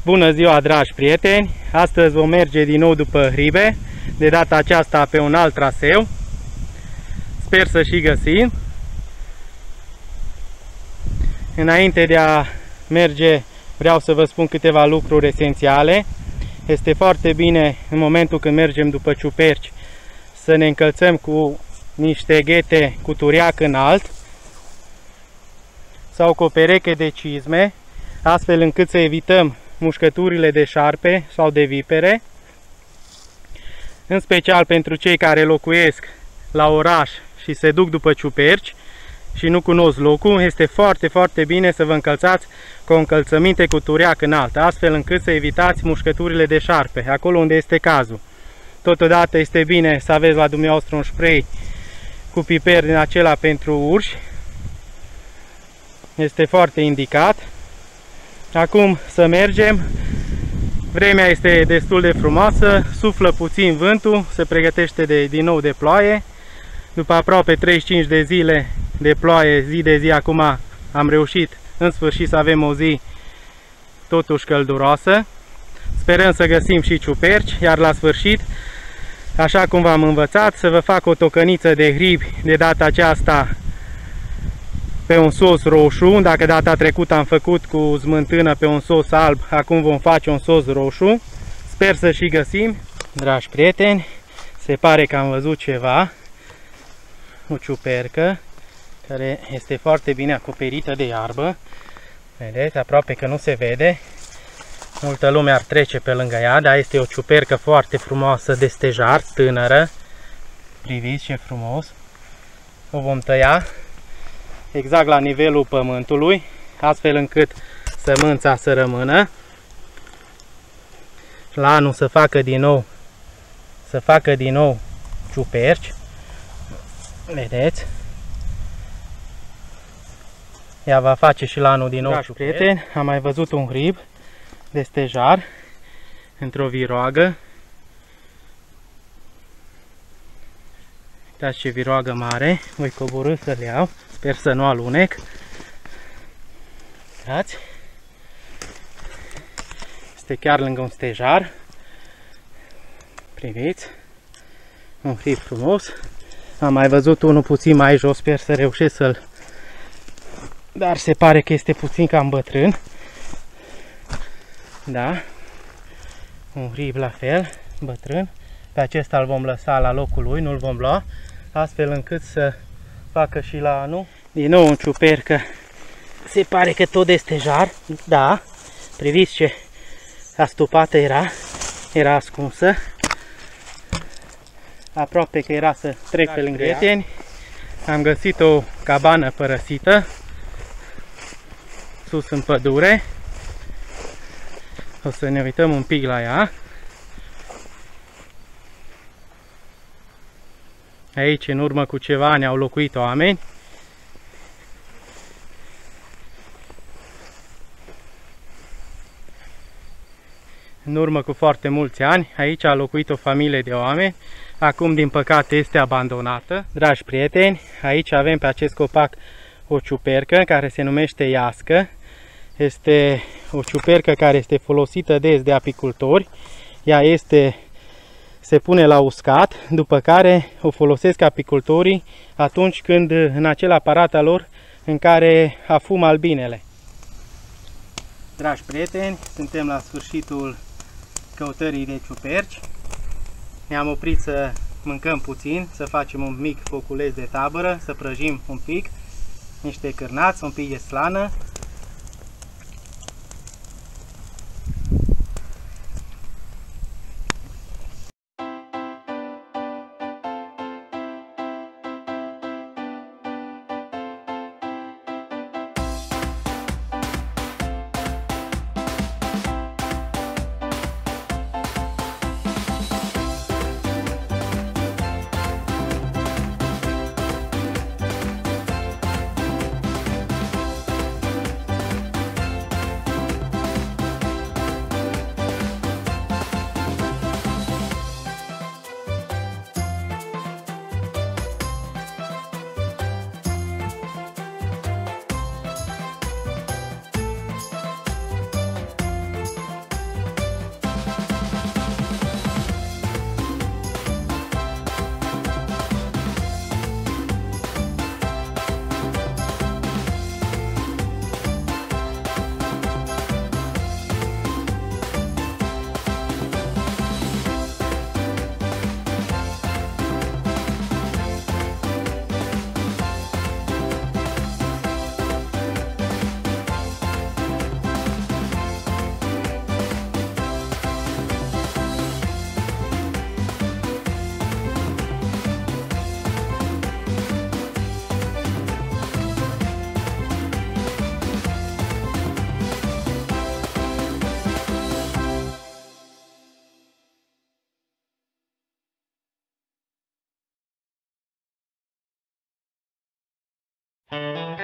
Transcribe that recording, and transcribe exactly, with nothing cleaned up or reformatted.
Bună ziua, dragi prieteni! Astăzi vom merge din nou după hribe, de data aceasta pe un alt traseu. Sper să și găsim. Înainte de a merge, vreau să vă spun câteva lucruri esențiale. Este foarte bine în momentul când mergem după ciuperci să ne încălțăm cu niște ghete cu turiac înalt sau cu o pereche de cizme, astfel încât să evităm mușcăturile de șarpe sau de vipere. În special pentru cei care locuiesc la oraș și se duc după ciuperci și nu cunosc locul, este foarte, foarte bine să vă încălțați cu o încălțăminte cu turiac înalt, astfel încât să evitați mușcăturile de șarpe, acolo unde este cazul. Totodată este bine să aveți la dumneavoastră un spray cu piper din acela pentru urși. Este foarte indicat. Acum să mergem. Vremea este destul de frumoasă, suflă puțin vântul, se pregătește de, din nou de ploaie. După aproape treizeci și cinci de zile de ploaie, zi de zi, acum am reușit în sfârșit să avem o zi totuși călduroasă. Sperăm să găsim și ciuperci, iar la sfârșit, așa cum v-am învățat, să vă fac o tocăniță de hribi, de data aceasta pe un sos roșu. Dacă data trecută am făcut cu smântână pe un sos alb, acum vom face un sos roșu. Sper să și găsim. Dragi prieteni, se pare că am văzut ceva. O ciupercă care este foarte bine acoperită de iarbă. Vedeți, aproape că nu se vede. Multă lume ar trece pe lângă ea, dar este o ciupercă foarte frumoasă de stejar, tânără. Priviți ce frumos. O vom tăia exact la nivelul pământului, astfel încât sămânța să rămână. La anul să facă din nou, să facă din nou ciuperci. Vedeți? Ea va face și la anul din nou ciuperci. Prieteni, am mai văzut un hrib de stejar într-o viroagă. Uitați ce viroagă mare. Voi coborî să-l iau. Sper să nu alunec. Uitați. Este chiar lângă un stejar. Priviți. Un hrib frumos. Am mai văzut unul puțin mai jos. Sper să reușesc să-l... Dar se pare că este puțin cam bătrân. Da. Un hrib la fel, bătrân. Pe acesta îl vom lăsa la locul lui, nu-l vom lua, astfel încât să facă și la anul. Din nou un ciupercă. Se pare că tot de stejar. Da. Priviți ce astupată era. Era ascunsă. Aproape că era să trec pe lângă ea. Am găsit o cabană părăsită sus în pădure. O să ne uităm un pic la ea. Aici, în urmă cu ceva ani, au locuit oameni. În urmă cu foarte mulți ani, aici a locuit o familie de oameni. Acum, din păcate, este abandonată. Dragi prieteni, aici avem pe acest copac o ciupercă care se numește iască. Este o ciupercă care este folosită des de apicultori. Ea este, se pune la uscat, după care o folosesc apicultorii atunci când în acel aparat al lor în care afumă albinele. Dragi prieteni, suntem la sfârșitul căutării de ciuperci. Ne-am oprit să mâncăm puțin, să facem un mic foculeț de tabără, să prăjim un pic, niște cârnați, un pic de slană. Thank you.